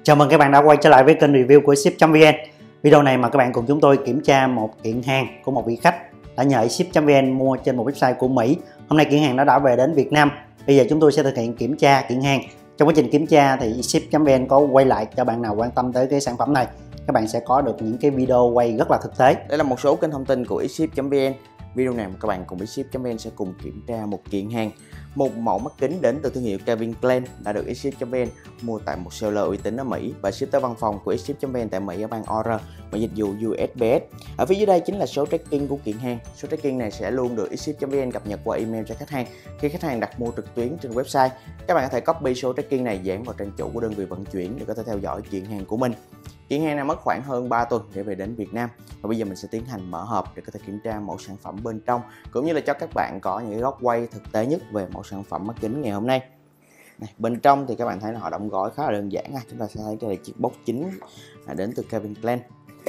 Chào mừng các bạn đã quay trở lại với kênh review của ship.vn. Video này mà các bạn cùng chúng tôi kiểm tra một kiện hàng của một vị khách đã nhờ ship.vn mua trên một website của Mỹ. Hôm nay kiện hàng nó đã về đến Việt Nam. Bây giờ chúng tôi sẽ thực hiện kiểm tra kiện hàng. Trong quá trình kiểm tra thì ship.vn có quay lại cho bạn nào quan tâm tới cái sản phẩm này. Các bạn sẽ có được những cái video quay rất là thực tế. Đây là một số kênh thông tin của ship.vn. Video này các bạn cùng với ship.vn sẽ cùng kiểm tra một kiện hàng. Một mẫu mắt kính đến từ thương hiệu Calvin Klein đã được ship.vn mua tại một seller uy tín ở Mỹ và ship tới văn phòng của ship.vn tại Mỹ ở bang Oregon và dịch vụ USPS. Ở phía dưới đây chính là số tracking của kiện hàng. Số tracking này sẽ luôn được ship.vn cập nhật qua email cho khách hàng. Khi khách hàng đặt mua trực tuyến trên website, các bạn có thể copy số tracking này dán vào trang chủ của đơn vị vận chuyển để có thể theo dõi kiện hàng của mình. Kiện hàng này mất khoảng hơn 3 tuần để về đến Việt Nam và bây giờ mình sẽ tiến hành mở hộp để có thể kiểm tra mẫu sản phẩm bên trong cũng như là cho các bạn có những góc quay thực tế nhất về mẫu sản phẩm mắt kính ngày hôm nay. Bên trong thì các bạn thấy là họ đóng gói khá là đơn giản. Chúng ta sẽ thấy đây là chiếc box chính đến từ Calvin Klein.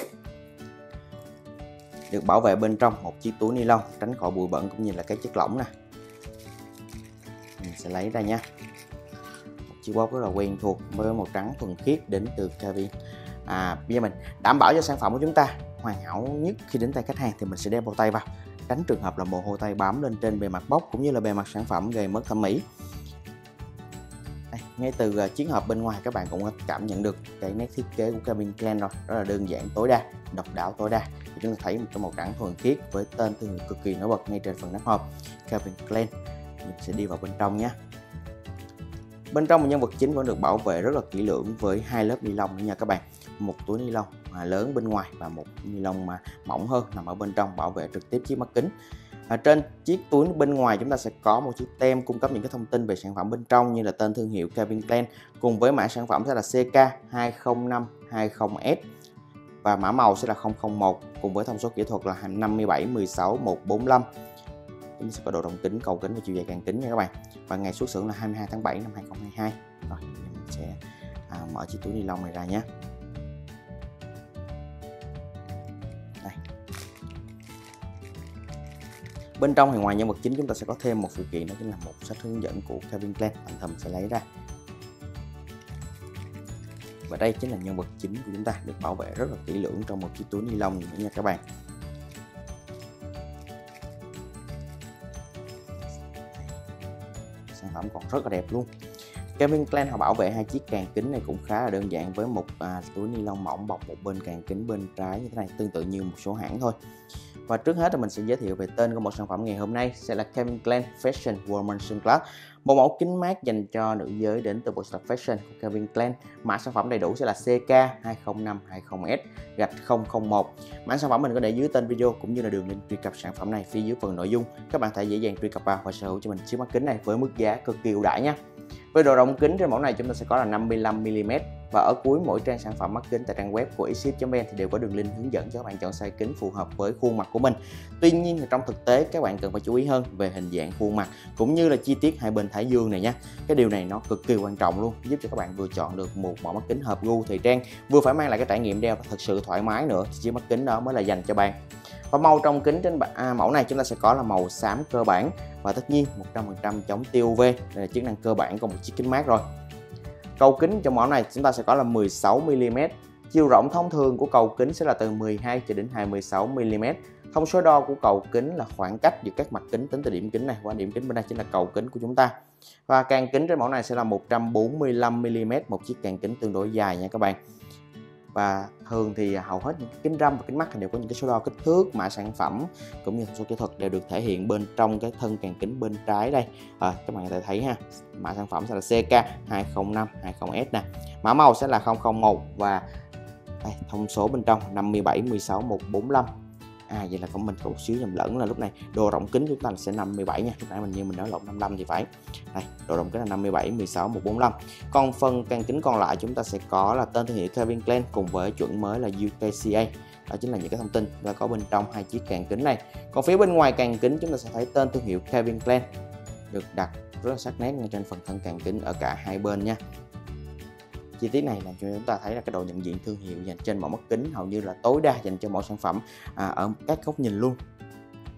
Được bảo vệ bên trong một chiếc túi ni lông tránh khỏi bụi bẩn cũng như là cái chất lỏng nè. Mình sẽ lấy ra nha. Một chiếc box rất là quen thuộc với màu trắng thuần khiết đến từ Calvin. Bây giờ mình đảm bảo cho sản phẩm của chúng ta hoàn hảo nhất khi đến tay khách hàng thì mình sẽ đeo bao tay vào, tránh trường hợp là mồ hôi tay bám lên trên bề mặt box cũng như là bề mặt sản phẩm gây mất thẩm mỹ. Ngay từ chiếc hộp bên ngoài các bạn cũng có cảm nhận được cái nét thiết kế của Calvin Klein rồi, rất là đơn giản tối đa, độc đáo tối đa. Thì chúng ta thấy một cái màu trắng thuần khiết với tên thương hiệu cực kỳ nổi bật ngay trên phần nắp hộp Calvin Klein. Mình sẽ đi vào bên trong nhé. Bên trong một nhân vật chính vẫn được bảo vệ rất là kỹ lưỡng với hai lớp ni lông nha các bạn. Một túi ni lông lớn bên ngoài và một ni lông mà mỏng hơn nằm ở bên trong bảo vệ trực tiếp chiếc mắt kính. Trên chiếc túi bên ngoài chúng ta sẽ có một chiếc tem cung cấp những cái thông tin về sản phẩm bên trong như là tên thương hiệu Calvin Klein cùng với mã sản phẩm sẽ là CK20520S và mã màu sẽ là 001 cùng với thông số kỹ thuật là 5716145. Chúng ta sẽ có độ rộng kính, cầu kính và chiều dài càng kính nha các bạn. Và ngày xuất xưởng là 22 tháng 7 năm 2022. Rồi, mình sẽ mở chiếc túi ni lông này ra nhé. Đây. Bên trong thì ngoài nhân vật chính chúng ta sẽ có thêm một phụ kiện, đó chính là một sách hướng dẫn của Calvin Klein. Mình sẽ lấy ra. Và đây chính là nhân vật chính của chúng ta, được bảo vệ rất là kỹ lưỡng trong một chiếc túi ni lông nữa nha các bạn. Sản phẩm còn rất là đẹp luôn. Calvin Klein họ bảo vệ hai chiếc càng kính này cũng khá là đơn giản với một túi ni lông mỏng bọc một bên càng kính bên trái như thế này, tương tự như một số hãng thôi. Và trước hết là mình sẽ giới thiệu về tên của một sản phẩm ngày hôm nay sẽ là Calvin Klein Fashion Woman Sunglass, một mẫu kính mát dành cho nữ giới đến từ bộ sưu tập Fashion của Calvin Klein. Mã sản phẩm đầy đủ sẽ là CK20520S-001. Mã sản phẩm mình có để dưới tên video cũng như là đường link truy cập sản phẩm này phía dưới phần nội dung. Các bạn thể dễ dàng truy cập vào và sở hữu cho mình chiếc mắt kính này với mức giá cực kỳ ưu đãi nhé. Với độ rộng kính trên mẫu này chúng ta sẽ có là 55mm và ở cuối mỗi trang sản phẩm mắt kính tại trang web của ship.vn thì đều có đường link hướng dẫn cho các bạn chọn size kính phù hợp với khuôn mặt của mình. Tuy nhiên trong thực tế các bạn cần phải chú ý hơn về hình dạng khuôn mặt cũng như là chi tiết hai bên thái dương này nha. Cái điều này nó cực kỳ quan trọng luôn, giúp cho các bạn vừa chọn được một mẫu mắt kính hợp gu thời trang, vừa phải mang lại cái trải nghiệm đeo thật sự thoải mái nữa thì chiếc mắt kính đó mới là dành cho bạn. Và màu trong kính trên mẫu này chúng ta sẽ có là màu xám cơ bản và tất nhiên 100% chống tia UV. Đây là chức năng cơ bản của một chiếc kính mát rồi. Cầu kính trong mẫu này chúng ta sẽ có là 16mm. Chiều rộng thông thường của cầu kính sẽ là từ 12 cho đến 26mm. Thông số đo của cầu kính là khoảng cách giữa các mặt kính tính từ điểm kính này qua điểm kính bên đây chính là cầu kính của chúng ta. Và càng kính trên mẫu này sẽ là 145mm, một chiếc càng kính tương đối dài nha các bạn. Và thường thì hầu hết những kính râm và kính mắt đều có những cái số đo kích thước, mã sản phẩm cũng như số kỹ thuật đều được thể hiện bên trong cái thân càng kính bên trái đây. Các bạn có thể thấy ha, mã sản phẩm sẽ là CK20520S nè, mã màu sẽ là 001 và đây, thông số bên trong 5716145. Vậy là của mình có một xíu nhầm lẫn là lúc này độ rộng kính chúng ta sẽ 57 nha, lúc nãy mình nói lộn 55 thì phải. Đây, độ rộng kính là 57 16 145. Còn phần càng kính còn lại chúng ta sẽ có là tên thương hiệu Calvin Klein cùng với chuẩn mới là UKCA. Đó chính là những cái thông tin và có bên trong hai chiếc càng kính này. Còn phía bên ngoài càng kính chúng ta sẽ thấy tên thương hiệu Calvin Klein được đặt rất là sắc nét ngay trên phần thân càng kính ở cả hai bên nha. Chi tiết này làm cho chúng ta thấy là cái độ nhận diện thương hiệu dành trên mẫu mắt kính hầu như là tối đa dành cho mỗi sản phẩm ở các góc nhìn luôn.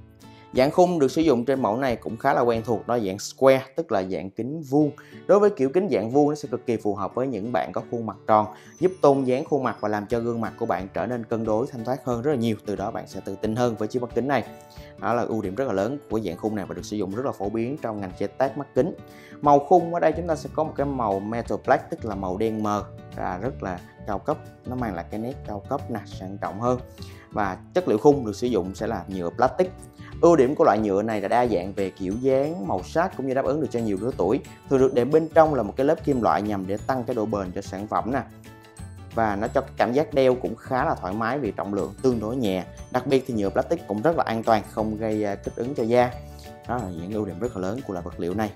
Dạng khung được sử dụng trên mẫu này cũng khá là quen thuộc, đó là dạng square, tức là dạng kính vuông. Đối với kiểu kính dạng vuông nó sẽ cực kỳ phù hợp với những bạn có khuôn mặt tròn, giúp tôn dáng khuôn mặt và làm cho gương mặt của bạn trở nên cân đối thanh thoát hơn rất là nhiều, từ đó bạn sẽ tự tin hơn với chiếc mắt kính này. Đó là ưu điểm rất là lớn của dạng khung này và được sử dụng rất là phổ biến trong ngành chế tác mắt kính. Màu khung ở đây chúng ta sẽ có một cái màu metal black, tức là màu đen mờ, rất là cao cấp, nó mang lại cái nét cao cấp nè, sang trọng hơn. Và chất liệu khung được sử dụng sẽ là nhựa plastic. Ưu điểm của loại nhựa này là đa dạng về kiểu dáng, màu sắc cũng như đáp ứng được cho nhiều lứa tuổi. Thường được đệm bên trong là một cái lớp kim loại nhằm để tăng cái độ bền cho sản phẩm nè. Và nó cho cảm giác đeo cũng khá là thoải mái vì trọng lượng tương đối nhẹ. Đặc biệt thì nhựa plastic cũng rất là an toàn, không gây kích ứng cho da. Đó là những ưu điểm rất là lớn của loại vật liệu này.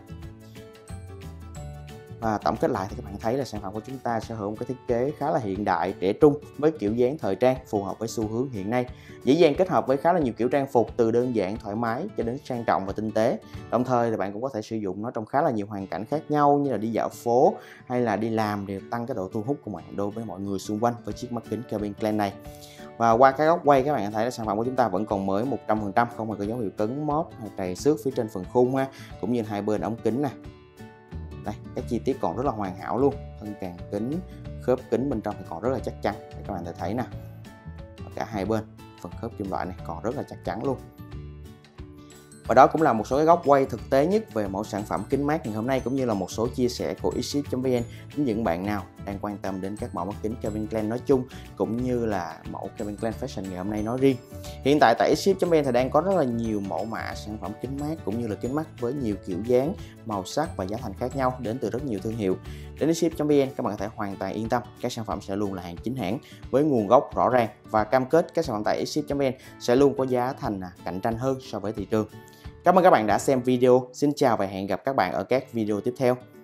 Và tổng kết lại thì các bạn thấy là sản phẩm của chúng ta sở hữu một cái thiết kế khá là hiện đại, trẻ trung với kiểu dáng thời trang phù hợp với xu hướng hiện nay, dễ dàng kết hợp với khá là nhiều kiểu trang phục từ đơn giản thoải mái cho đến sang trọng và tinh tế. Đồng thời thì bạn cũng có thể sử dụng nó trong khá là nhiều hoàn cảnh khác nhau, như là đi dạo phố hay là đi làm để tăng cái độ thu hút của bạn đối với mọi người xung quanh với chiếc mắt kính Calvin Klein này. Và qua cái góc quay các bạn thấy là sản phẩm của chúng ta vẫn còn mới 100%, không hề có dấu hiệu cấn móp hay trầy xước phía trên phần khung cũng như hai bên ống kính nè. Đây, các chi tiết còn rất là hoàn hảo luôn, thân càng kính, khớp kính bên trong thì còn rất là chắc chắn, để các bạn thấy nè. Ở cả hai bên, phần khớp kim loại này còn rất là chắc chắn luôn. Và đó cũng là một số cái góc quay thực tế nhất về mẫu sản phẩm kính mát ngày hôm nay, cũng như là một số chia sẻ của xship.vn với những bạn nào đang quan tâm đến các mẫu mắt kính Calvin Klein nói chung, cũng như là mẫu Calvin Klein Fashion ngày hôm nay nói riêng. Hiện tại tại xship.vn thì đang có rất là nhiều mẫu mã sản phẩm kính mát cũng như là kính mắt với nhiều kiểu dáng, màu sắc và giá thành khác nhau đến từ rất nhiều thương hiệu. Đến xship.vn các bạn có thể hoàn toàn yên tâm, các sản phẩm sẽ luôn là hàng chính hãng với nguồn gốc rõ ràng và cam kết các sản phẩm tại xship.vn sẽ luôn có giá thành cạnh tranh hơn so với thị trường. Cảm ơn các bạn đã xem video. Xin chào và hẹn gặp các bạn ở các video tiếp theo.